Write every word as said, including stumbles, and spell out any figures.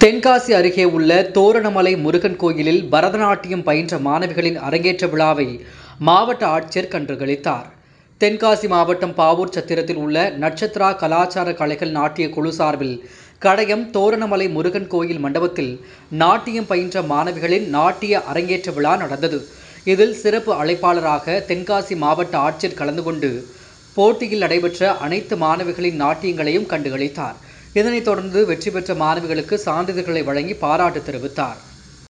தென்காசி அருகே உள்ள தோரணமலை முருகன் கோயிலில் பரதநாட்டியம் பயின்ற மாணவிகளின் அரங்கேற்ற விழாவை மாவட்ட ஆட்சியர் கண்டுகளித்தார். தென்காசி மாவட்டம் பாவூர் சத்திரத்தில் உள்ள நட்சத்திரா கலாச்சார கலைகள் நாட்டிய குழு சார்பில் கடையம் தோரணமலை முருகன் கோயில் மண்டபத்தில் நாட்டியம் பயின்ற மாணவிகளின் நாட்டிய அரங்கேற்ற விழா நடந்தது. இதில் சிறப்பு அழைப்பாளராக தென்காசி மாவட்ட ஆட்சியர் கலந்து கொண்டு போட்டியில் நடைபெற்ற அனைத்து மாணவிகளின் நாட்டியங்களையும் கண்டுகளித்தார். இதனைத் தொடர்ந்து வெற்றி பெற்ற மாணவிகளுக்கு சான்றிதழ்களை வழங்கி பாராட்டு தெரிவித்தார்.